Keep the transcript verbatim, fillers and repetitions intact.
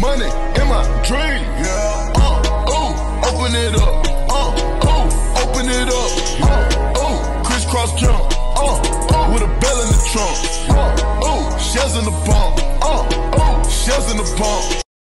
money in my dream. Yeah. Uh, ooh, open it up. Uh, ooh, open it up. Uh,